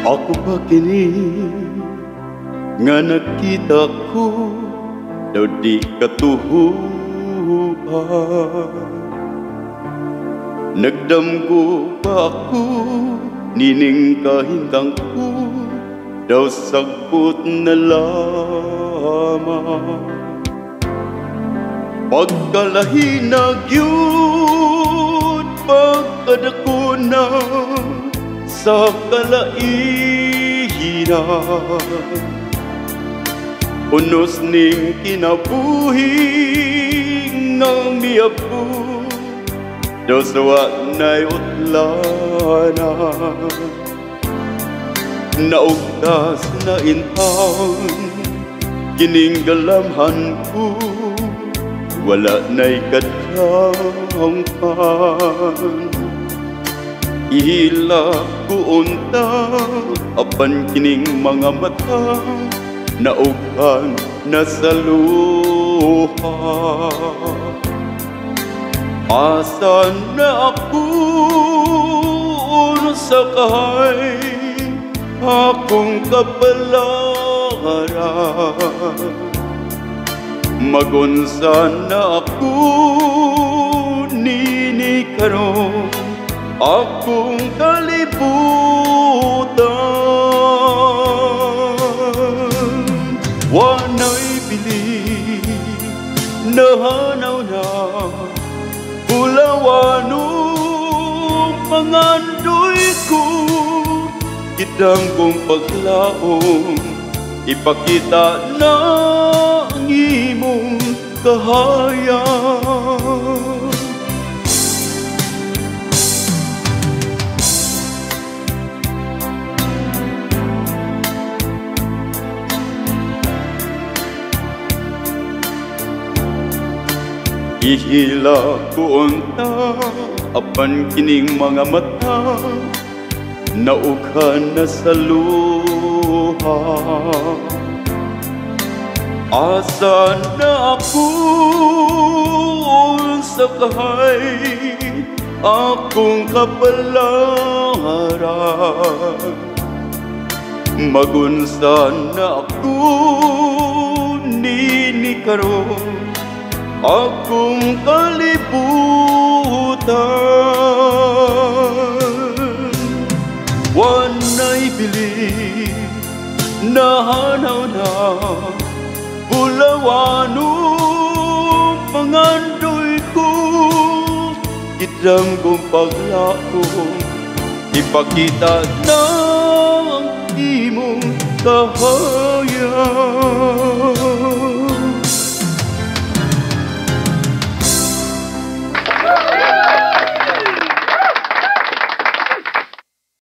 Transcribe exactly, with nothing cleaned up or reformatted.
Ako ba kini nga nakita ko daw di katuhuan? Nagdamgo ba ako nining kahintang ko daw sagpot na lamang? Pagkalahi na gyud pagkadako na sa kalainan, unos ning kinabuhi nga miapo daw sawa na'y utlana. Naugtas na intang kining galamhan ko, wala na'y kadang pan. Ihila ko unta apan kining mga mata naugan na sa luha. Asa na ako sa kahay akong kapalaran? Magunsa na ako nini karon akong kalibutan. Wana'y bili nahanaw na bulawanong pangandoy ko. Kitang kong paglaong ipakita na ang imong kahayang. Ihila ko unta apan kining mga mata naugan na sa luha. Asa na ako sa kahay akong kapalaran? Magunsa na ako nini karon akong kalibutan. Wana'y bili nahanaw na bulawanong pangandoy ko. Kitang kong paglaong ipakita na ang imong kahayang.